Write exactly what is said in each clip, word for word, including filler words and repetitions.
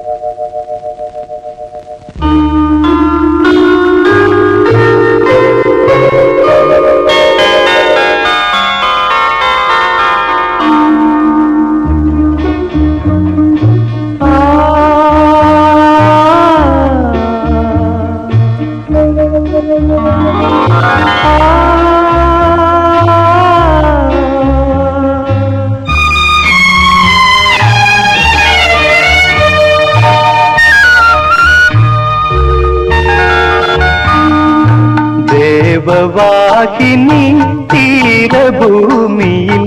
ദേവവാഹിനി തീരഭൂമിയിൽ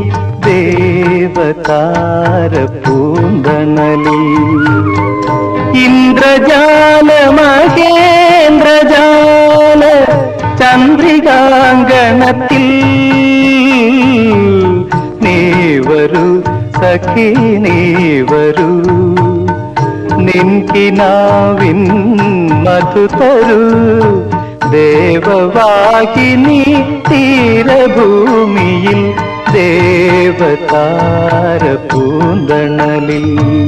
ദേവതാര പൂന്തണലിൽ ഇന്ദ്രജാല മഹേന്ദ്രജാല ചന്ദ്രികാങ്കണത്തിൽ നീവരു സഖി നീവരു നിൻകിനാവിൻ മധുതരു ദേവവാഹിനി തീരഭൂമിയിൽ ദേവതാര പൂന്തണലിൽ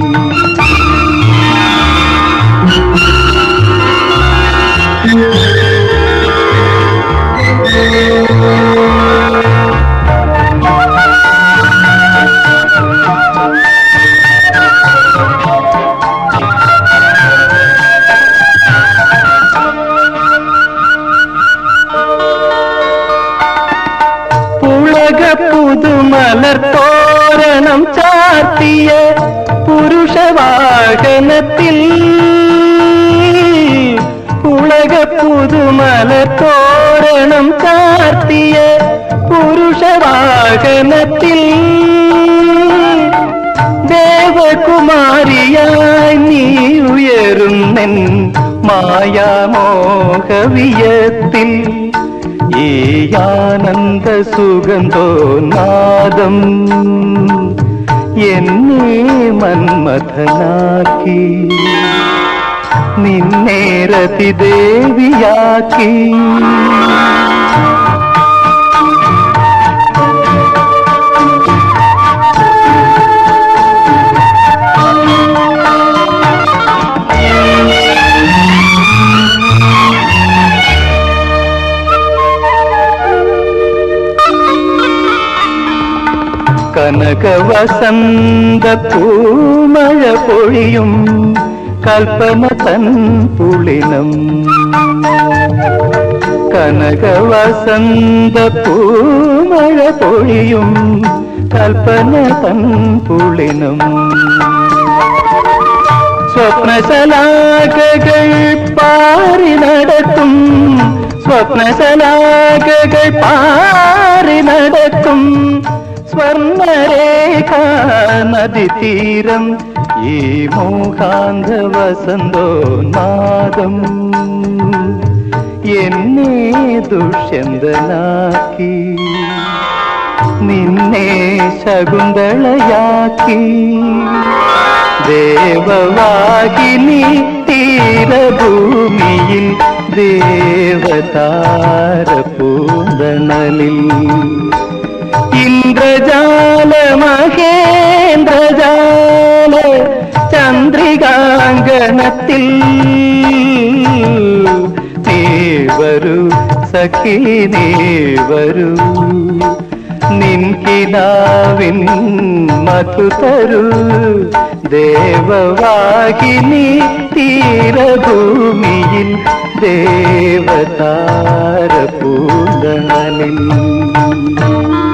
പുതുമലർ തോരണം ചാർത്തിയ പുരുഷവാഹനത്തിൽ ഉലക പുതുമലർ തോരണം ചാർത്തിയ പുരുഷവാഹനത്തിൽ ദേവകുമാരിയായി നീ ഉയരുന്നെൻ മായാമോഹവിയത്തിൽ ഈ ആനന്ദ സുഗന്ധോന്മാദം എന്നെ മന്മഥനാക്കി നിന്നെ രതിദേവിയാക്കി കനകവസന്ത പൂമഴ പൊഴിയും കൽപ്പന തൻ പുളിനം കനകവസന്ത പൂമഴ പൊഴിയും കൽപ്പന തൻ പുളിനം സ്വപ്നശലാകകൾ പാറി നടത്തും സ്വപ്നശലാകകൾ പാറി നടത്തും സ്വർണരേഖ നദി തീരം ഈ മോഹാന്ത വസന്തോന്മാദം എന്നെ ദുഷ്യന്തനാക്കി നിന്നെ ശകുന്തളയാക്കി ദേവവാഹിനി തീരഭൂമിയിൽ ദേവതാര പൂന്തണലിൽ ഇന്ദ്രജാല മഹേന്ദ്രജാല ചന്ദ്രികാങ്കണത്തിൽ നീവരു സഖി നീവരു നിൻകിനാവിൻ മധുതരു ദേവവാഹിനി തീരഭൂമിയിൽ ദേവതാര പൂന്തണലിൽ